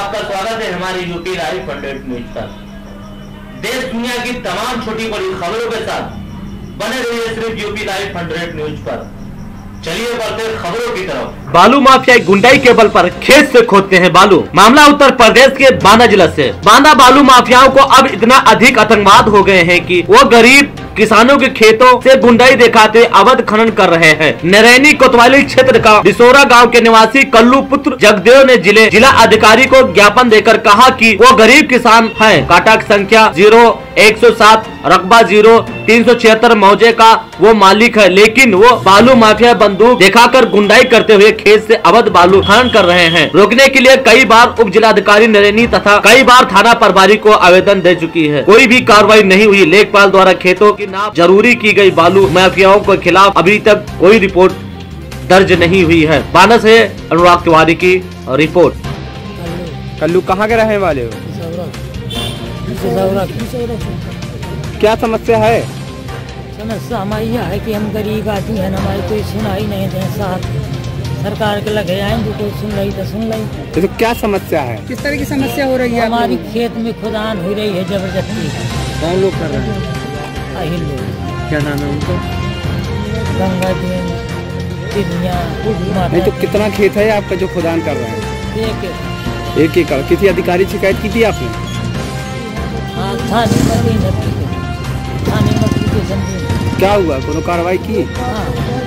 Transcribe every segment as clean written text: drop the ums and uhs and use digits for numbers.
आपका स्वागत है हमारी यूपी लाइव 100 न्यूज पर। देश दुनिया की तमाम छोटी बड़ी खबरों के साथ बने रहिए सिर्फ यूपी लाइव 100 न्यूज पर। चलिए बढ़ते खबरों की तरफ। बालू माफिया गुंडाई के बल पर खेत से खोदते हैं बालू। मामला उत्तर प्रदेश के बांदा जिला से। बांदा बालू माफियाओं को अब इतना अधिक आतंकवाद हो गए हैं कि वो गरीब किसानों के खेतों से गुंडाई दिखाते अवैध खनन कर रहे हैं। नरैनी कोतवाली क्षेत्र का बिसोरा गांव के निवासी कल्लू पुत्र जगदेव ने जिला अधिकारी को ज्ञापन देकर कहा कि वो गरीब किसान हैं। काटा संख्या 0107 रकबा 0376 मौजे का वो मालिक है, लेकिन वो बालू माफिया बंदूक दिखाकर गुंडाई करते हुए खेत से अवैध बालू खनन कर रहे हैं। रोकने के लिए कई बार उप जिलाधिकारी नरैनी तथा कई बार थाना प्रभारी को आवेदन दे चुकी है, कोई भी कार्रवाई नहीं हुई। लेखपाल द्वारा खेतों की नाप जरूरी की गई। बालू माफियाओं के खिलाफ अभी तक कोई रिपोर्ट दर्ज नहीं हुई है। बांदा से अनुराग तिवारी की रिपोर्ट। कल्लू कहाँ के रहने वाले हो? क्या समस्या है? समस्या हमारी यह है कि हम गरीब आदमी हैं, हमारी कोई सुनाई नहीं दे। साथ सरकार के लगे आएंगे, कोई सुन रही तो सुन रही। तो क्या समस्या है? किस तरह की समस्या हो रही है? हमारी खेत में खुदान हो रही है जबरदस्ती। कौन लोग कर रहे हैं? अहिल लोग। क्या नाम है उनका? गंगा दिन नहीं तो कितना खेत है आपका जो खुदान कर रहे हैं? 1 एकड़। किसी अधिकारी शिकायत की थी आपने? हाँ, थाने क्या हुआ? कोनो कार्रवाई की? हाँ।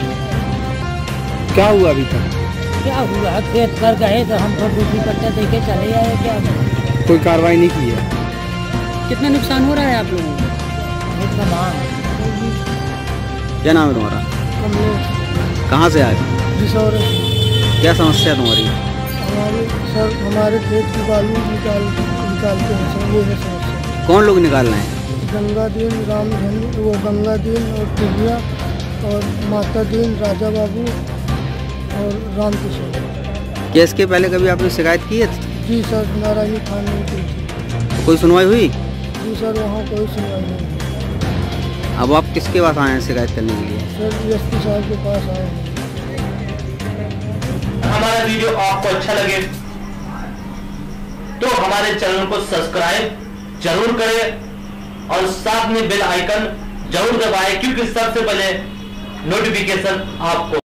क्या हुआ अभी तक? क्या हुआ? खेत कर गए तो हम तो ड्यूटी पट्टा देके चले आए। क्या कोई कार्रवाई नहीं की है? कितना नुकसान हो रहा है आप लोगों को? क्या नाम है तुम्हारा? कहाँ से आए? क्या समस्या तुम्हारी? हमारे खेत की बालू निकालते हैं सर, ये है समस्या। कौन लोग निकाल रहे हैं? गंगा दीन, रामधन, वो गंगा दीन और टिबिया और माता दीन, राजा बाबू और राम किशोर। केस के पहले कभी आपने शिकायत की है? जी सर, नारायणी थाने में की थी। कोई सुनवाई हुई? जी सर, वहाँ कोई सुनवाई नहीं। अब आप किसके पास आए हैं शिकायत करने के लिए? सर एसपी साहब के पास आए हैं। हमारा वीडियो आपको अच्छा लगे तो हमारे चैनल को सब्सक्राइब जरूर करें और साथ में बेल आइकन जरूर दबाएं, क्योंकि सबसे पहले नोटिफिकेशन आपको